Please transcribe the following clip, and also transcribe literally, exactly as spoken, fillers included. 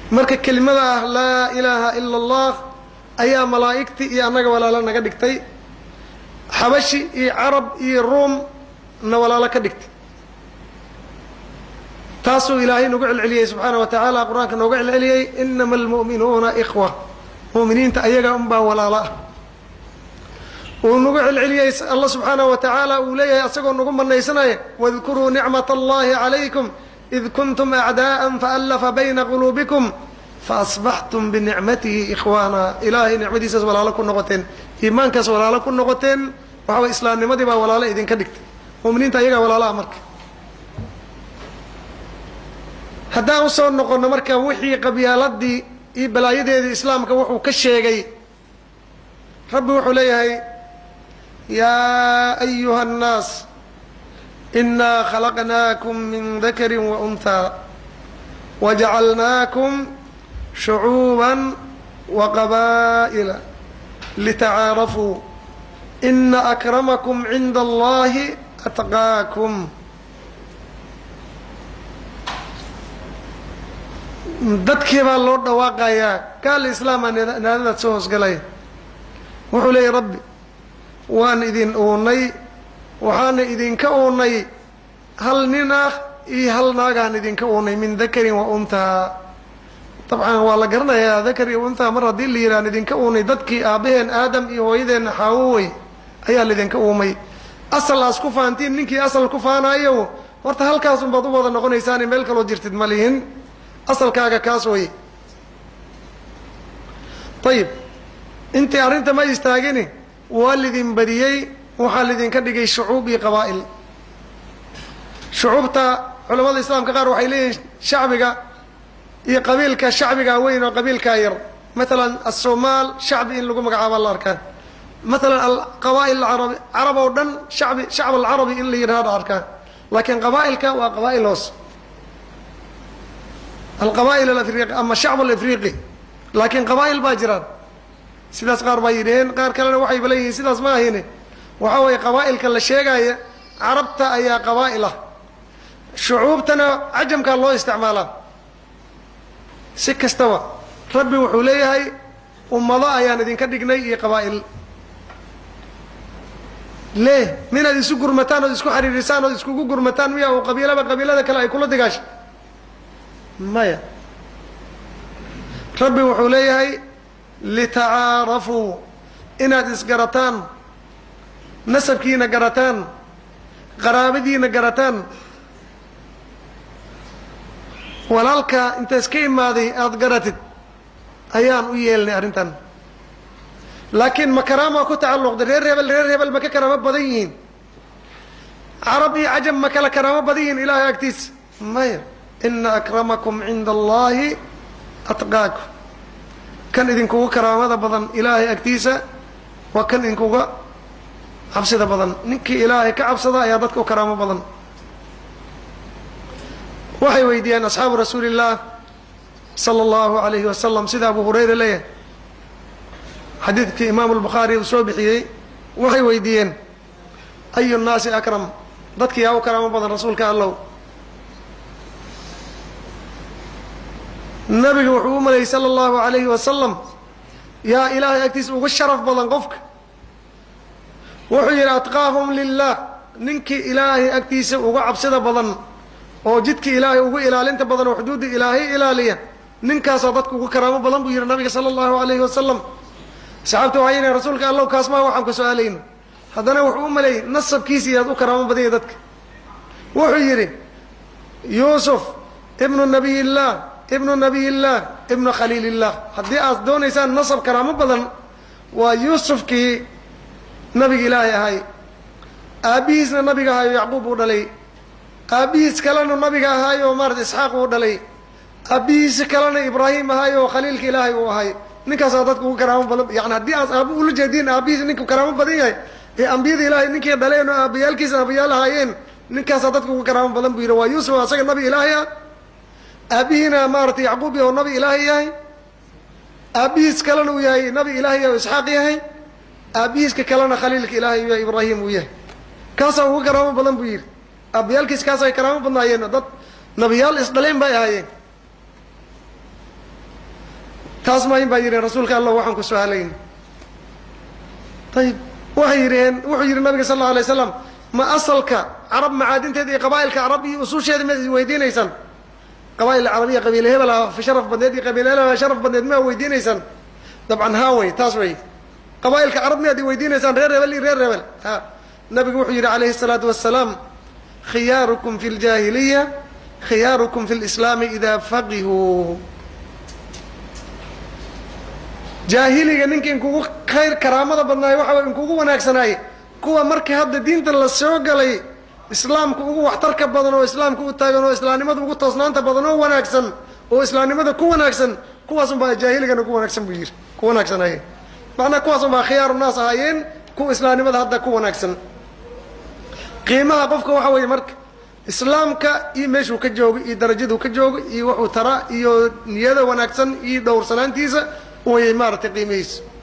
marka kelimada laa ilaaha ila allah ayaa malaa'igtii iyo annaga walaalo naga dhigtay xabashi iyo carab iyo ruum na walaalo ka dhigtay taasuu ilaahay nagu celceliyey subxaana wa tacaala qur-aanka nooga celceliyey inama almu'minuuna ikhwa mu'miniinta ayaga unbaa walaalo ah uu nagu celceliyey allah subxaanahu wa tacaala uu leeyahay asagoo nagu manaysanaya wadkuruu nicmat allahi calaykum id kuntum acdaa'an faallafa bayna quluubikum faasbaxtum binicmatihi ikhwaana ilaahay nicmadiisaas walaalo ku noqoteen iimaankaas walaalo ku noqoteen waxa way islaamnimadii baa walaalo idinka dhigtay mu'miniinta ayagaa walaalo ah marka haddaan usoo noqono marka wixii qabyaaladii iyo balaayadeedii islaamka wuxuu ka sheegay rabbi wuxuu leeyahay yaa ayuha annaas inaa khalaqnaakum min dakarin wa unhaa wajacalnaakum shucuuban wa qabaa'ila litacaarafuu ina akramakum cinda allahi atqaakum dadkii baa loo dhawaaqayaa gaal islaamaa naadadaad soo hoosgalaya wuxuu leeyahy rabbi waan idin uunay waxaana idinka uunay hal nin ah iyo hal naagaan idinka uunay min dakarin wa unhaa dabcan waa la garanayaa dakar iyo unhaa mar haddii la yidhahan idinka uunay dadkii aabbaheen aadam iyo hooyadeenna xaawowey ayaa laidinka uumay asal aas ku fahantiin ninkii asal ku faanayo horta halkaasun baad u wada noqonaysaani meel kaloo jirtid ma lihin asalkaaga kaas way ayib intii arrinta ma istaagini waa lidin badiyey waxaa lidinka dhigay shucuub iyo qabaa'il shucuubta culamada islaamka qaar waxay leeyihiin shacbiga iyo qabiilka shacbigaa weyn oo qabiilkaa yar maalan asoomaal shacbi in lagu magacaaba la arkaa maalan alqabaa'il alcarabi carab oo dhan shacbi shacb alcarabi in la yidhahdo arkaa laakiin qabaa'ilka waa qabaa'il hoos alqabaa'il alafriqi ama shacb alafriqi laakiin qabaa'il baa jiraan sidaas qaar baa yidhaheen qaar kalena waxayba leeyihiin sidaas ma ahine waxaa weeye qabaa'ilka la sheegaya carabta ayaa qabaa'il ah shucuubtana cajamkaa loo isticmaalaa si kastaba rabbi wuxuu leeyahay ummado ayaan idinka dhignay iyo qabaa'il le minaad isu gurmataan ood isku xariirisaan ood iskugu gurmataan miya oo qabiilaba qabiilada kale ay kula digaasho maya rabbi wuxuu leeyahay litacaarafuu inaad isgarataan nasabkiina garataan qaraabadiina garataan walaalka intaas ka imaaday aada garatid ayaan u yeelnay arrintan laakiin ma karaama ku tacalluqday reer hebel reer hebel ma ka karaamo badan yihiin carab iyo cajam ma kala karaamo badan yihiin ilaahay agtiisa maya ina akramakum cinda allahi atqaakum kan idinkuga karaamada badan ilaahay agtiisa waa kan idinkuga cabsida badan ninkii ilaahay ka cabsada ayaa dadka u karaamo badan waxay weydiiyeen asxaabu rasuuli illah sala allahu alayhi wasalam sida abu hurayra leeyahay xadiidkii imaamu albukhaari uu soo bixiyey waxay weydiiyeen ayu nnaasi akram dadki yaa u karaamo badan rasuulka allow nabiga wuxuu u malayay sala allahu alayhi wasalam yaa ilaahay agtiisa uga sharaf badan qofka wuxuu yidhi atqaahum lilah ninkii ilaahay agtiisa uga cabsida badan oo jidka ilaahay ugu ilaalinta badan oo xuduudda ilaahay ilaaliya ninkaasaa dadka uga karaamo badan buu yidhi nabiga sala allahu alayhi wasalam saxaabta waxay yidhahen rasuulka allow kaas maa waxaan ka su-aalayno haddana wuxuu u maleeyey nasabkiisa iyaad u karaamo badanya dadka wuxuu yidhi yuusuf ibnu nabiy illah ibnu nabiy illah ibnu khaliil illah haddii aad doonaysaan nasab karaamo badan waa yuusufkii nabiga ilaahay ahay aabbihiisna nabiga ahayo yacquub uu dhalay aabbihiis kalena nabiga ahaay oo maarata isxaaq uu dhalay aabbihiisi kalena ibraahim ahaay oo khaliilka ilaahay uu ahay ninkaasaa dadka ugu karaamo badan yani haddii aas aaba ula jeediin aabbihiis ninku karaamo badan yahay ee ambiyada ilaahay ninkii dhaleen oo aabbayaalkiisa aabayaal ahaayeen ninkaasaa dadka ugu karaamo badan buu yidhi waa yuusuf asaga nabi ilaahay ah aabbihiina maaratay yacquub oo nabi ilaahay yahay aabbihiis kalena uu yahay nabi ilaahay oo isxaaq yahay aabbihiiska kalena khaliilka ilaahay uu yahay ibraahim uu yahay kaasaa ugu karaamo badan buu yidhi aabayaalkiis kaas ay karaamo badnaayeen dad nabiyaal isdhaleen bay ahaayeen taas ma in baa yidheen rasuulka allah waxaan ku su-aalayn ayib waxay yidhaheen wuxuu yidhi nabiga sal allau alay wasalam ma asalka carab macaadinteeda iyo qabaa'ilka carab iyo usuusheeda ma weydiinaysaan qabaa'il carabiya qabiile hebel ah sharaf badneed iyo qabiile hebel sharaf badneed ma weydiinaysaan dabcan haa wey taas wey qabaa'ilka carab miyaad weydiinaysaan reer hebel iyo reer hebel ha nabigu wuxuu yidhi calayhi الsalaatu wasalaam khiyaarukum fi اljaahiliya khiyaarukum fi اlislaami idaa faqihuu jaahiliga ninka inkugu khayr karaamada badnaayo waxa way inkugu wanaagsanaay kuwa markii hadda diinta la soo galay islaamku ugu waxtarka badan oo islaamku u taagan oo islaamnimada ugu toosnaanta badan oo wanaagsan oo islaamnimada ku wanaagsan kuwaas un baa jaahiligana ku wanaagsan buu yidhi ku wanaagsanayeen macnaa kuwaas un baa khiyaaru naas ahaayeen kuwa islaamnimada hadda ku wanaagsan qiimaha qofka waxa weeye marka islaamka iyo meeshuu ka joogo iyo darajaduu ka joogo iyo wuxuu tara iyo niyada wanaagsan iyo dhowrsanaantiisa way maaragtay qiimihiisa